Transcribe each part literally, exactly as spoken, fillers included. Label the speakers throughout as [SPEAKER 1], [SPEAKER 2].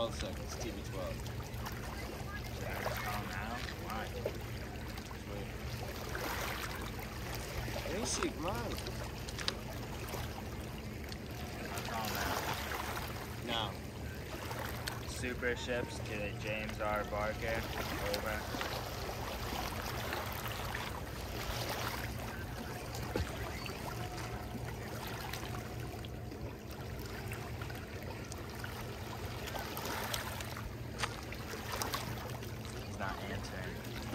[SPEAKER 1] twelve seconds. T V twelve.
[SPEAKER 2] Should I just call now? Why?
[SPEAKER 1] Rishi, come on.
[SPEAKER 2] I'll call now.
[SPEAKER 1] Now.
[SPEAKER 2] Super ships to James R. Barker. Over. He's not answering.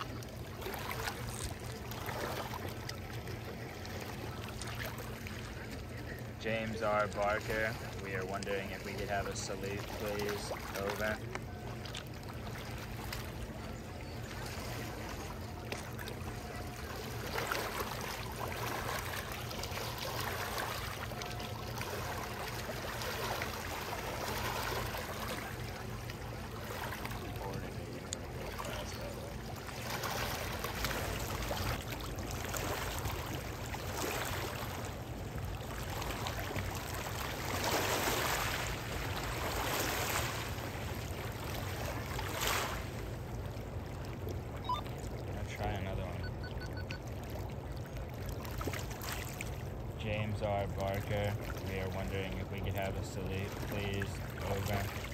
[SPEAKER 2] James R. Barker, we are wondering if we could have a salute, please. Over. Try another one. James R. Barker, we are wondering if we could have a salute, please. Over.